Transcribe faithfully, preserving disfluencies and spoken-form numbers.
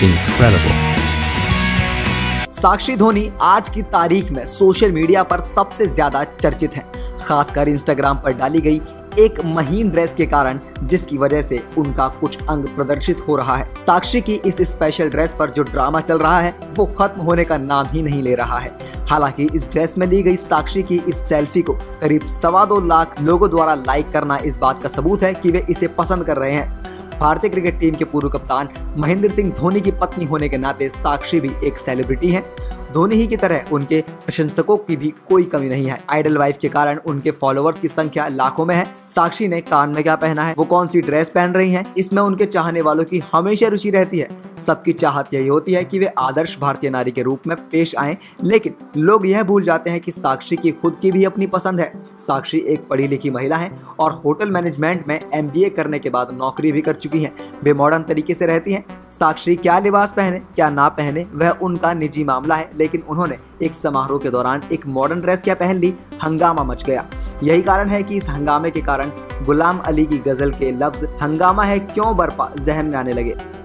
incredible. साक्षी धोनी आज की तारीख में सोशल मीडिया पर सबसे ज्यादा चर्चित हैं, खासकर इंस्टाग्राम पर डाली गई एक महीन ड्रेस के कारण, जिसकी वजह से उनका कुछ अंग प्रदर्शित हो रहा है। साक्षी की इस स्पेशल ड्रेस पर जो ड्रामा चल रहा है वो खत्म होने का नाम ही नहीं ले रहा है। हालांकि इस ड्रेस में ली गई साक्षी की इस सेल्फी को करीब सवा दो लाख लोगों द्वारा लाइक करना इस बात का सबूत है कि वे इसे पसंद कर रहे हैं। भारतीय क्रिकेट टीम के पूर्व कप्तान महेंद्र सिंह धोनी की पत्नी होने के नाते साक्षी भी एक सेलिब्रिटी है। धोनी ही की तरह उनके प्रशंसकों की भी कोई कमी नहीं है। आइडल वाइफ के कारण उनके फॉलोअर्स की संख्या लाखों में है। साक्षी ने कान में क्या पहना है, वो कौन सी ड्रेस पहन रही हैं, इसमें उनके चाहने वालों की हमेशा रुचि रहती है। सबकी चाहत यही होती है कि वे आदर्श भारतीय नारी के रूप में पेश आएं, लेकिन लोग यह भूल जाते हैं कि साक्षी की खुद की भी अपनी पसंद है। साक्षी एक पढ़ी लिखी महिला है और होटल मैनेजमेंट में एम बी ए करने के बाद नौकरी भी कर चुकी हैं। वे मॉडर्न तरीके से रहती हैं। साक्षी क्या लिबास पहने क्या ना पहने वह उनका निजी मामला है, लेकिन उन्होंने एक समारोह के दौरान एक मॉडर्न ड्रेस क्या पहन ली, हंगामा मच गया। यही कारण है कि इस हंगामे के कारण गुलाम अली की गजल के लफ्ज हंगामा है क्यों बरपा जहन में आने लगे।